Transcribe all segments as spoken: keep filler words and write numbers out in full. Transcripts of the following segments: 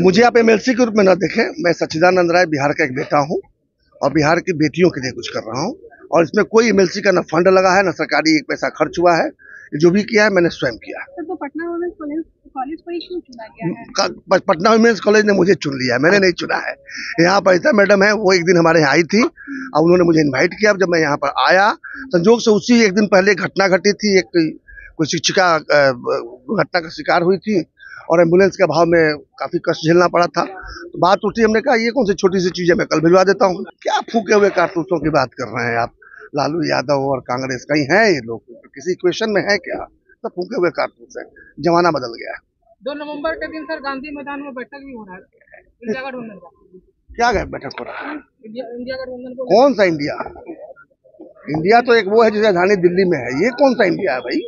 मुझे आप एमएलसी के रूप में न देखें। मैं सच्चिदानंद राय बिहार का एक बेटा हूं और बिहार की बेटियों के लिए कुछ कर रहा हूं, और इसमें कोई एमएलसी का न फंड लगा है, न सरकारी एक पैसा खर्च हुआ है। जो भी किया है मैंने स्वयं किया। तो पटना वुमेन्स कॉलेज को ही क्यों चुना गया है? पटना वुमेन्स कॉलेज ने मुझे चुन लिया है, मैंने नहीं चुना है। यहाँ पर ऐसा मैडम है, वो एक दिन हमारे यहाँ आई थी और उन्होंने मुझे इन्वाइट किया। जब मैं यहाँ पर आया, संजोग से उसी एक दिन पहले घटना घटी थी। एक कोई शिक्षिका घटना का शिकार हुई थी और एम्बुलेंस के अभाव में काफी कष्ट झेलना पड़ा था। तो बात उठी, हमने कहा ये कौन सी छोटी सी चीज है, मैं कल भिजवा देता हूँ। क्या फूके हुए कारतूसों की बात कर रहे हैं आप? लालू यादव और कांग्रेस कहीं है ये लोग? किसी इक्वेशन में है क्या? तो फूके हुए कारतूस है, जमाना बदल गया। दो नवंबर के दिन सर गांधी मैदान में बैठक भी हो रहा है इंडिया गठबंधन का। क्या बैठक हो रहा है? इंडिया गठबंधन को कौन सा इंडिया? इंडिया तो एक वो है जिसकी राजधानी दिल्ली में है। ये कौन सा इंडिया है भाई?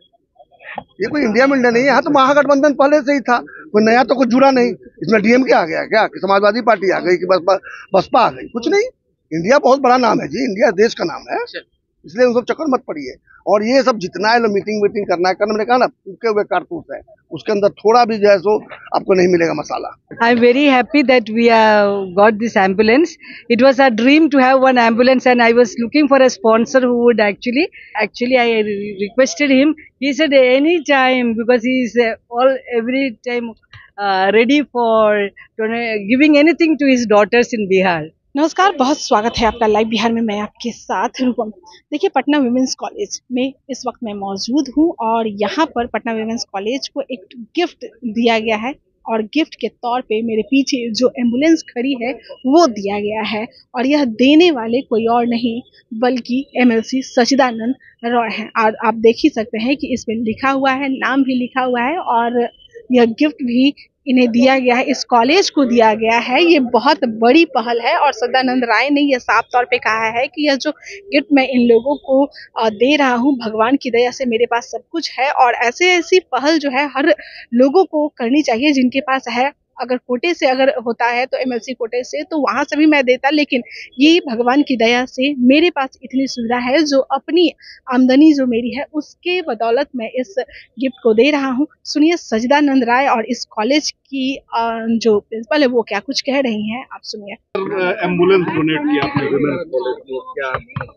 ये कोई इंडिया में इंडिया नहीं है। यहाँ तो महागठबंधन पहले से ही था, कोई नया तो कुछ जुड़ा नहीं। इसमें डीएमके आ गया क्या, कि समाजवादी पार्टी आ गई, कि बसपा आ गई? कुछ नहीं। इंडिया बहुत बड़ा नाम है जी, इंडिया देश का नाम है, इसलिए उन सब चक्कर मत पड़िए। और ये सब जितना है मीटिंग वीटिंग करना है करना, मैंने कहा ना फूके हुए कारतूस है, उसके अंदर थोड़ा भी जो है सो आपको नहीं मिलेगा masala. I am very happy that we got this ambulance. It was a dream to have one ambulance and I was looking for a sponsor who would actually actually I requested him. He said any time because he is uh, all every time uh, ready for uh, giving anything to his daughters in Bihar. नमस्कार, बहुत स्वागत है आपका live Bihar में। मैं आपके साथ रूपम। देखिए, पटना वुमेन्स कॉलेज में इस वक्त मैं मौजूद हूं और यहाँ पर पटना वुमेन्स कॉलेज को एक गिफ्ट दिया गया है और गिफ्ट के तौर पे मेरे पीछे जो एम्बुलेंस खड़ी है वो दिया गया है। और यह देने वाले कोई और नहीं बल्कि एमएलसी सच्चिदानंद रॉय हैं। और आप देख ही सकते हैं कि इसमें लिखा हुआ है, नाम भी लिखा हुआ है और यह गिफ्ट भी इन्हें दिया गया है, इस कॉलेज को दिया गया है। ये बहुत बड़ी पहल है और सच्चिदानंद राय ने यह साफ तौर पे कहा है कि यह जो गिफ्ट मैं इन लोगों को दे रहा हूँ, भगवान की दया से मेरे पास सब कुछ है। और ऐसे ऐसी पहल जो है हर लोगों को करनी चाहिए जिनके पास है। अगर कोटे से अगर होता है तो एमएलसी कोटे से तो वहां से भी मैं देता, लेकिन ये भगवान की दया से मेरे पास इतनी सुविधा है जो अपनी आमदनी जो मेरी है उसके बदौलत मैं इस गिफ्ट को दे रहा हूँ। सुनिए सच्चिदानंद राय और इस कॉलेज की जो प्रिंसिपल है वो क्या कुछ कह रही हैं, आप सुनिए। एम्बुलेंस डोनेट किया आपने वुमेन्स कॉलेज को, क्या?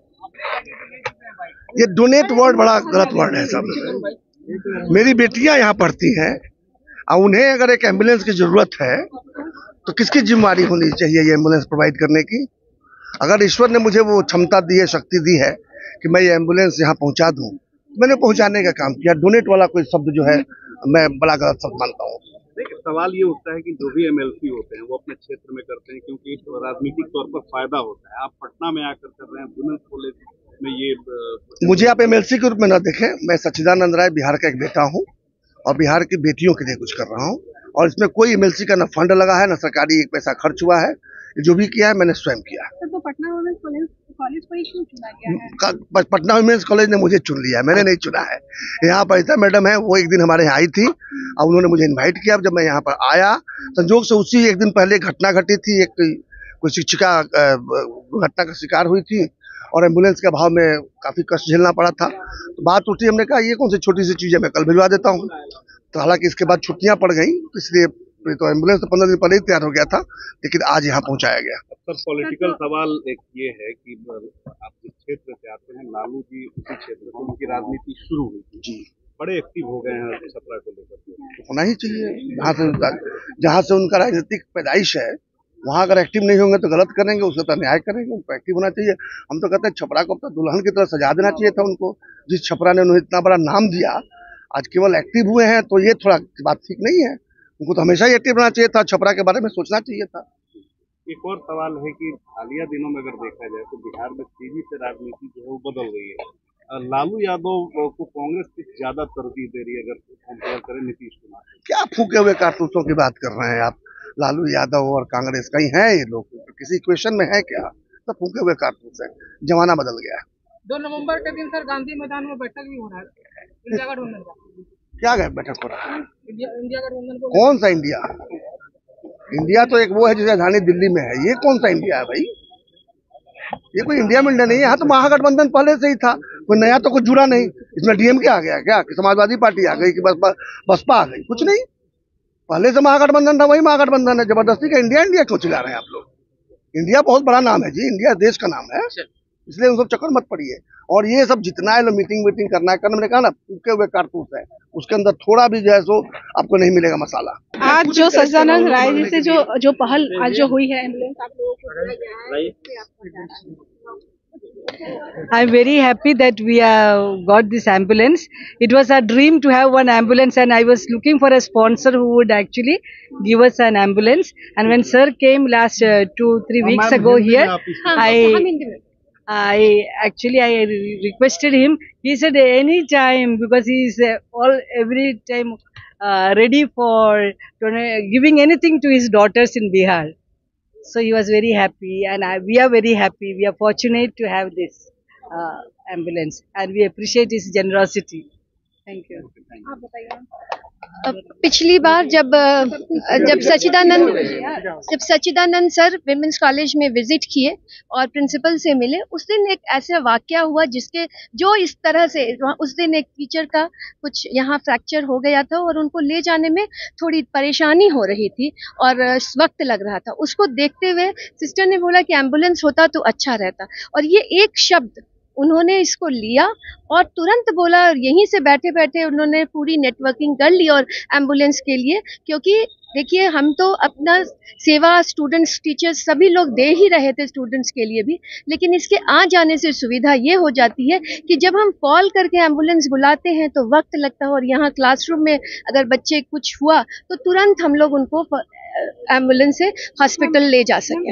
ये डोनेट वर्ड बड़ा गलत वर्ड है सब। मेरी बेटियां यहाँ पढ़ती हैं और उन्हें अगर एक एम्बुलेंस की जरूरत है तो किसकी जिम्मेदारी होनी चाहिए ये एम्बुलेंस प्रोवाइड करने की? अगर ईश्वर ने मुझे वो क्षमता दी है, शक्ति दी है कि मैं ये एम्बुलेंस यहाँ पहुँचा दूँ, मैंने पहुँचाने का काम किया। डोनेट वाला कोई शब्द जो है मैं बड़ा गलत शब्द मानता हूँ। देखिए, सवाल ये उठता है कि जो भी एमएलसी होते हैं वो अपने क्षेत्र में करते हैं क्योंकि राजनीतिक तौर पर फायदा होता है। आप पटना में आकर कर रहे हैं वुमेन्स कॉलेज में ये। मुझे आप एमएलसी के रूप में न देखें। मैं सच्चिदानंद राय बिहार का एक बेटा हूँ और बिहार की बेटियों के लिए कुछ कर रहा हूँ, और इसमें कोई एमएलसी का न फंड लगा है, न सरकारी एक पैसा खर्च हुआ है। जो भी किया है मैंने स्वयं किया। तो पटना वुमेन्स कॉलेज को ही क्यों चुना गया है? पटना वुमेन्स कॉलेज ने मुझे चुन लिया है, मैंने नहीं चुना है। यहाँ पर ऐसा मैडम है, वो एक दिन हमारे यहाँ आई थी और उन्होंने मुझे इन्वाइट किया। जब मैं यहाँ पर आया, संजोग से उसी एक दिन पहले घटना घटी थी। एक कोई शिक्षिका घटना का शिकार हुई थी और एम्बुलेंस के अभाव में काफी कष्ट झेलना पड़ा था। तो बात उठी, हमने कहा ये कौन सी छोटी सी चीज है, मैं कल भिजवा देता हूँ। तो हालांकि इसके बाद छुट्टियां पड़ गई, इसलिए तो एम्बुलेंस तो पंद्रह दिन पहले ही तैयार हो गया था, लेकिन आज यहाँ पहुंचाया गया। सर, पॉलिटिकल सवाल एक ये है कि आप जिस क्षेत्र से आते हैं, लालू जी उसी क्षेत्र से उनकी राजनीति शुरू हुई थी जी, बड़े एक्टिव हो गए हैं छपरा को लेकर। होना ही चाहिए। जहाँ से जहाँ से उनका राजनीतिक पैदाइश है वहाँ अगर एक्टिव नहीं होंगे तो गलत करेंगे, उससे तो न्याय करेंगे। उनको एक्टिव होना चाहिए। हम तो कहते हैं छपरा को तो दुल्हन की तरह सजा देना चाहिए था उनको। जिस छपरा ने उन्हें इतना बड़ा नाम दिया, आज केवल एक्टिव हुए हैं तो ये थोड़ा बात ठीक नहीं है। उनको तो हमेशा ही एक्टिव रहना चाहिए था, छपरा के बारे में सोचना चाहिए था। एक और सवाल है कि हालिया दिनों में अगर देखा जाए तो बिहार में तेजी से राजनीति जो है वो बदल रही है। लालू यादव को कांग्रेस कुछ ज्यादा तरजीह दे रही है अगर कंपेयर करें नीतीश कुमार। क्या फूके हुए कारतूसों की बात कर रहे हैं आप? लालू यादव और कांग्रेस कहीं है ये लोग? किसी इक्वेशन में है क्या? तो फूके हुए कारतूस है, जमाना बदल गया। दो नवंबर के दिन सर गांधी मैदान में बैठक भी हो रहा है इंडिया गठबंधन का। क्या बैठक हो रहा है? इंडिया गठबंधन को। कौन सा इंडिया? इंडिया तो एक वो है जिसकी राजधानी दिल्ली में है। ये कौन सा इंडिया है भाई? ये कोई इंडिया में इंडिया नहीं है। यहाँ तो महागठबंधन पहले से ही था, कोई नया तो कुछ जुड़ा नहीं। इसमें डीएमके आ गया क्या, कि समाजवादी पार्टी आ गई, कि बसपा आ गई? कुछ नहीं। पहले से महागठबंधन था, वही महागठबंधन है। जबरदस्ती का इंडिया इंडिया क्यों चिल्ला रहे हैं आप लोग? इंडिया बहुत बड़ा नाम है जी, इंडिया देश का नाम है, इसलिए उन सब चक्कर मत पड़िए। और ये सब जितना है मीटिंग वीटिंग करना है करना, मैंने कहा ना टूटे हुए कारतूस है, उसके अंदर थोड़ा भी जो है सो आपको नहीं मिलेगा मसाला। आज जो सच्चिदानंद राय जी से जो जो पहल आज जो हुई है एम्बुलेंस आप लोगों को दिया गया है, इससे आपका क्या कहना है? I'm very happy that we have got this ambulance. It was a dream to have one ambulance, and I was looking for a sponsor who would actually give us an ambulance. And when sir came last uh, two three weeks ago here, I I actually I requested him. He said any time, because he is uh, all every time uh, ready for uh, giving anything to his daughters in Bihar. So he was very happy, and I, we are very happy. We are fortunate to have this uh, ambulance, and we appreciate his generosity. Thank you. आप बताइए। अ, पिछली बार जब अ, जब सच्चिदानंद जब Sachchidanand sir women's college में visit किए और principal से मिले, उस दिन एक ऐसा वाकया हुआ जिसके जो इस तरह से उस दिन एक टीचर का कुछ यहाँ फ्रैक्चर हो गया था और उनको ले जाने में थोड़ी परेशानी हो रही थी और वक्त लग रहा था। उसको देखते हुए सिस्टर ने बोला कि एम्बुलेंस होता तो अच्छा रहता, और ये एक शब्द उन्होंने इसको लिया और तुरंत बोला, और यहीं से बैठे बैठे उन्होंने पूरी नेटवर्किंग कर ली और एम्बुलेंस के लिए। क्योंकि देखिए हम तो अपना सेवा स्टूडेंट्स टीचर्स सभी लोग दे ही रहे थे स्टूडेंट्स के लिए भी, लेकिन इसके आ जाने से सुविधा ये हो जाती है कि जब हम कॉल करके एम्बुलेंस बुलाते हैं तो वक्त लगता है, और यहाँ क्लासरूम में अगर बच्चे कुछ हुआ तो तुरंत हम लोग उनको एम्बुलेंस से हॉस्पिटल ले जा सकें।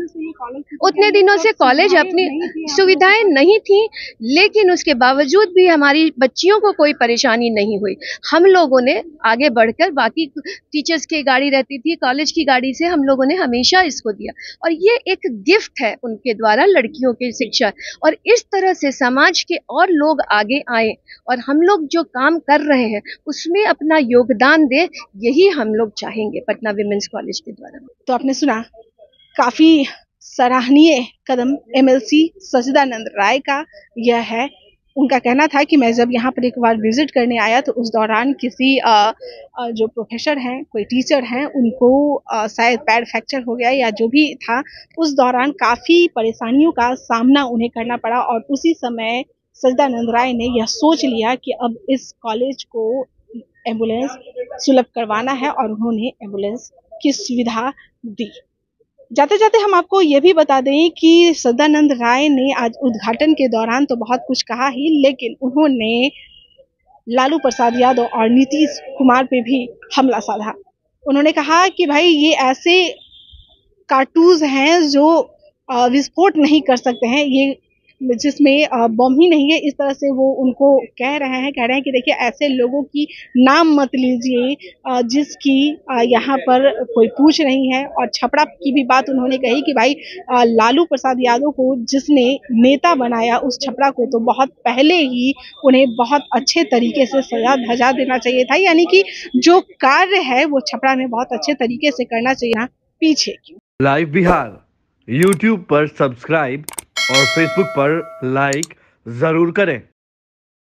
उतने दिनों से कॉलेज अपनी सुविधाएं नहीं थी, लेकिन उसके बावजूद भी हमारी बच्चियों को कोई परेशानी नहीं हुई। हम लोगों ने आगे बढ़कर, बाकी टीचर्स की गाड़ी रहती थी, कॉलेज की गाड़ी से हम लोगों ने हमेशा इसको दिया, और ये एक गिफ्ट है उनके द्वारा लड़कियों की शिक्षा। और इस तरह से समाज के और लोग आगे आए और हम लोग जो काम कर रहे हैं उसमें अपना योगदान दे, यही हम लोग चाहेंगे पटना विमेंस कॉलेज के द्वारा। तो आपने सुना, काफी सराहनीय कदम एमएलसी सच्चिदानंद राय का यह है। उनका कहना था कि मैं जब यहाँ पर एक बार विजिट करने आया तो उस दौरान किसी आ, आ, जो प्रोफेसर हैं, कोई टीचर हैं, उनको आ, शायद पैर फ्रैक्चर हो गया या जो भी था, उस दौरान काफ़ी परेशानियों का सामना उन्हें करना पड़ा। और उसी समय सच्चिदानंद राय ने यह सोच लिया कि अब इस कॉलेज को एम्बुलेंस सुलभ करवाना है और उन्होंने एम्बुलेंस की सुविधा दी। जाते जाते हम आपको ये भी बता दें कि सच्चिदानंद राय ने आज उद्घाटन के दौरान तो बहुत कुछ कहा ही, लेकिन उन्होंने लालू प्रसाद यादव और नीतीश कुमार पे भी हमला साधा। उन्होंने कहा कि भाई ये ऐसे कार्टून्स हैं जो विस्फोट नहीं कर सकते हैं, ये जिसमें बम ही नहीं है, इस तरह से वो उनको कह रहे हैं कह रहे हैं कि देखिए ऐसे लोगों की नाम मत लीजिए जिसकी यहाँ पर कोई पूछ नहीं है। और छपरा की भी बात उन्होंने कही कि भाई लालू प्रसाद यादव को जिसने नेता बनाया, उस छपरा को तो बहुत पहले ही उन्हें बहुत अच्छे तरीके से सजा धजा देना चाहिए था, यानी कि जो कार्य है वो छपरा में बहुत अच्छे तरीके से करना चाहिए, पीछे क्यों। लाइव बिहार यूट्यूब पर सब्सक्राइब और फेसबुक पर लाइक जरूर करें।